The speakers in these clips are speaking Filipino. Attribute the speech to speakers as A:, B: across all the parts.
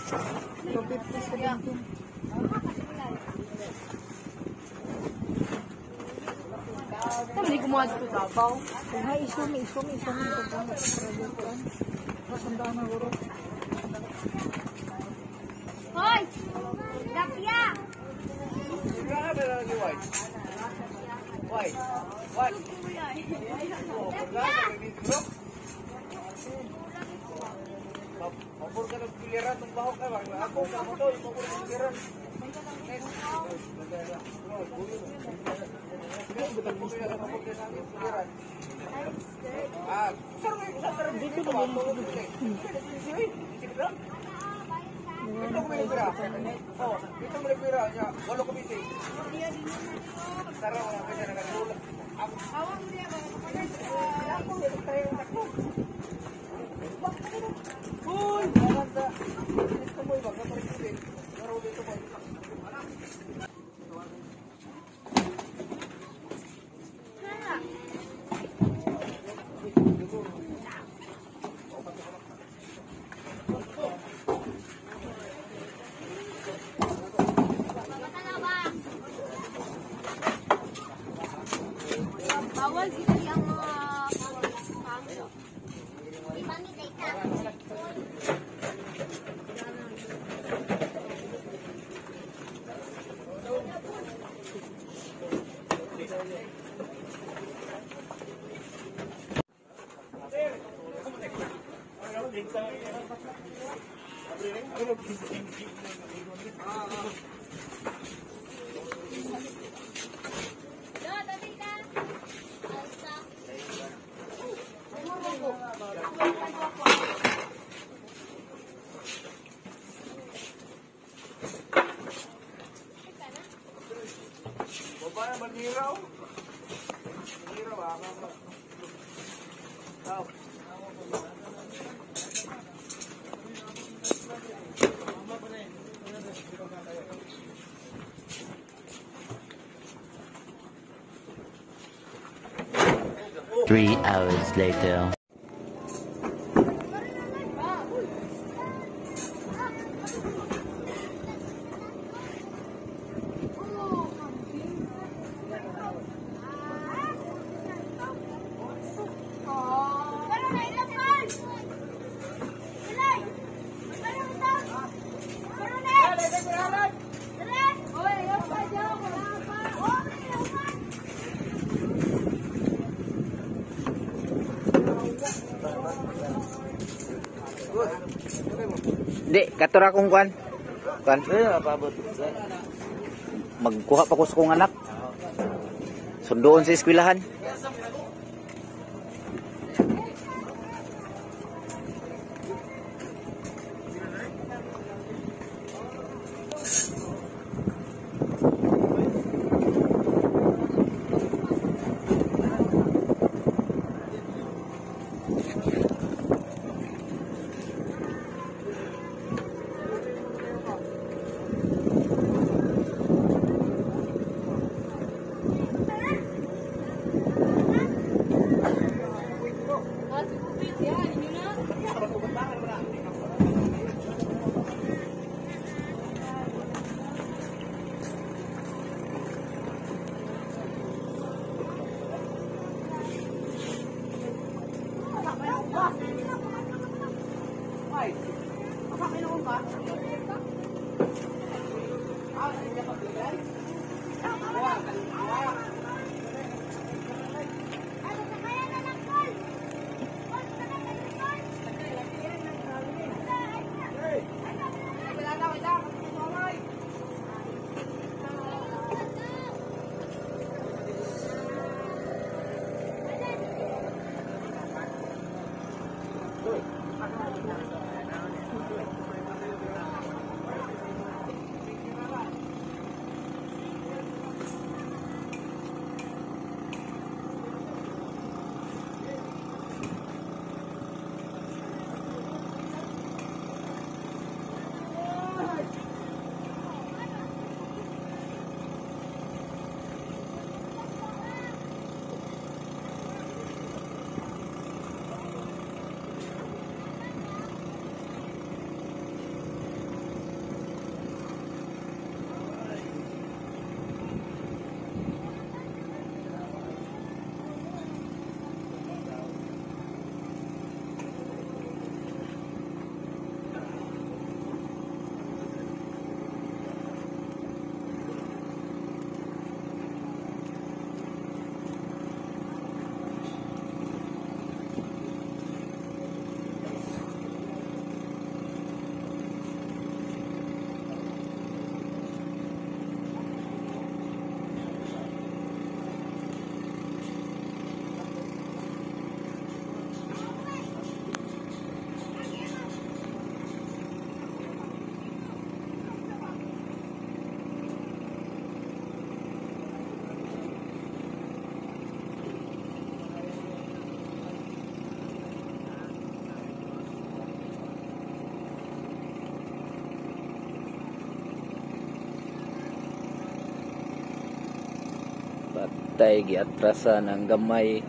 A: 250 sa ganito.
B: Hindi ko mga dito tabaw.
A: Ay, isumi ito ba? Masandaan na guro.
B: Hoy! Lapya!
C: Why? What? Mapur ka ng piliran ng baho ka ba? Ako ka mo to, mapur ng piliran. Ah, sarang yung sa tarang dito ba? Ito ko may pira. Oh, ito may pira niya. Walo ko biti. Tara wala ka na nagulak. Awang mo niya ba kapatid? Ako tayo takbo. Hoy, maganda. Ito mo iba kapatid din. Laro dito mo.
B: Bawal sila yung mga pangso. Mami, teka.
C: Baba na maniraw. Maniraw ah. Tao.
D: 3 hours later.
E: Di, katura kong kuan. Kuan.
C: Pabot.
E: Magkuha pa ko sa kong anak. Sundoon sa eskwelahan. tay giatrasa ng gamay.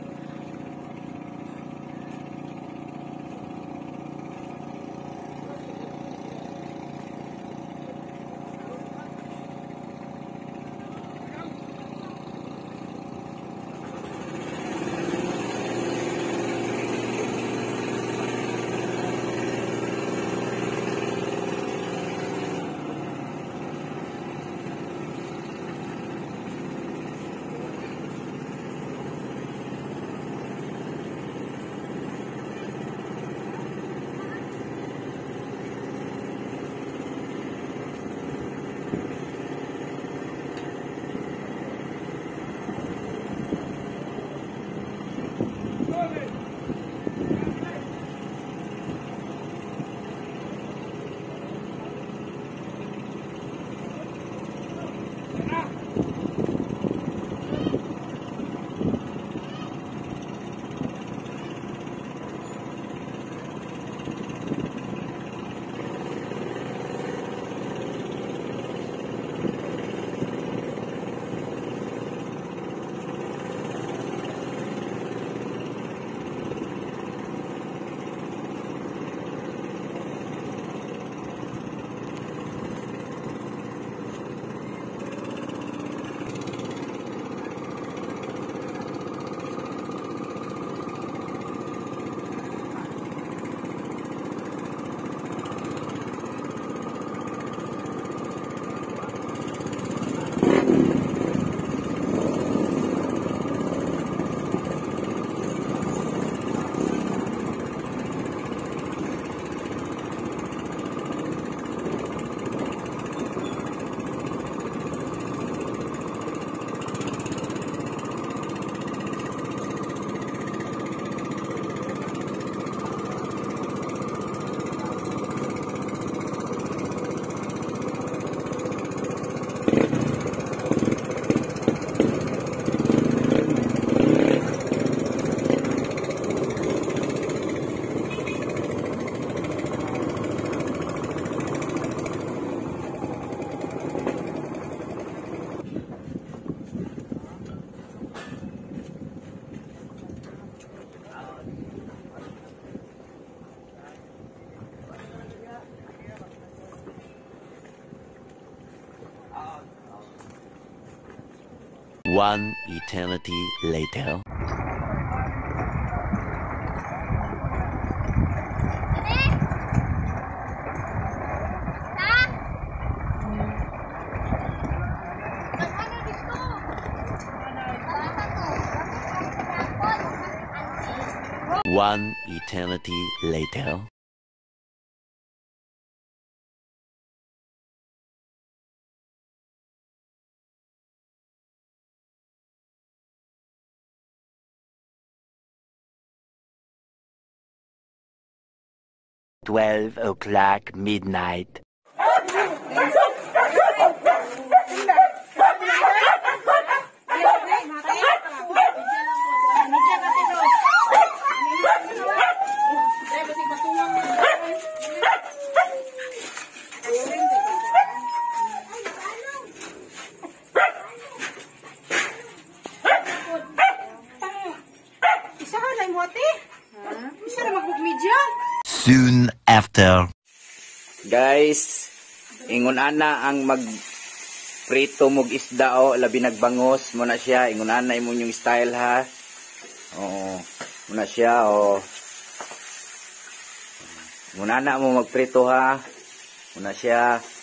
D: One eternity later. One eternity later. $12 midnight. Soon after.
E: Guys, ingon ana ang prito mog isda o labi nagbangos mo na siya. Ingon ana imong yung style ha. Oo, mo na siya o. Ingon ana mo magprito ha. Mo na siya.